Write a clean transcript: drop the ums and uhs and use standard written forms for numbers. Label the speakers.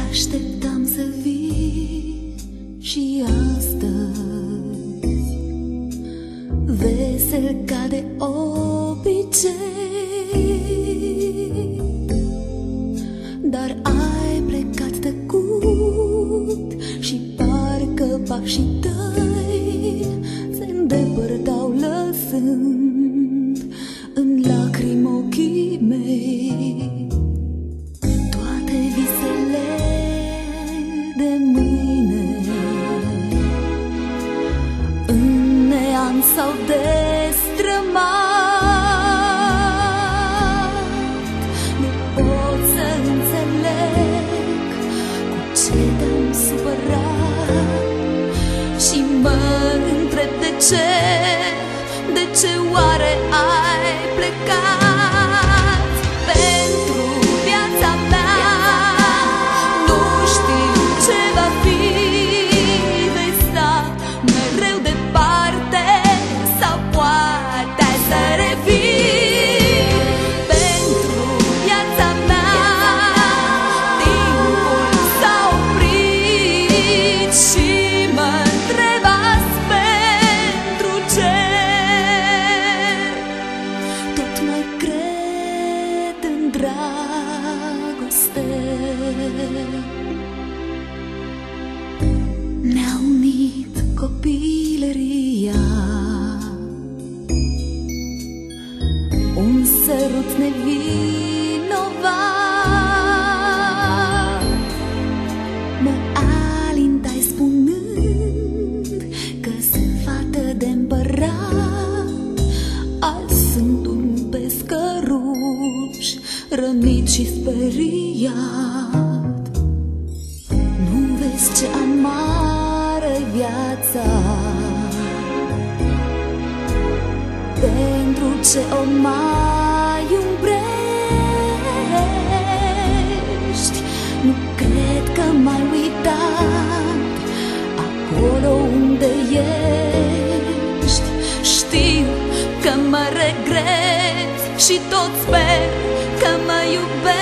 Speaker 1: Așteptam să vii și astăzi, vesel ca de obicei, dar ai plecat tăcut și parcă pașii tăi se îndepărtau lăsând în lacrimi ochii mei. Toate visele de mâine în neant s-au destrămat. Nu pot să înțeleg cu ce te-am supărat și mă întreb de ce oare ai plecat. Pentru viața mea nu știu ce va fi, vei sta mereu departe sau poate ai să revii. Pentru viața mea timpul s-a oprit și mă întreb azi pentru ce. Tot mai cred în dragoste. Ne-a unit copilăria, un sărut nevinovat. Mă alintai spunând că sunt fată de împărat, azi sunt un pescăruș rănit și speriat. Nu vezi ce amară-i viața, pentru ce o mai umbrești. Nu cred că m-ai uitat acolo unde ești. Știu că mă regret și tot sper că mă iubești.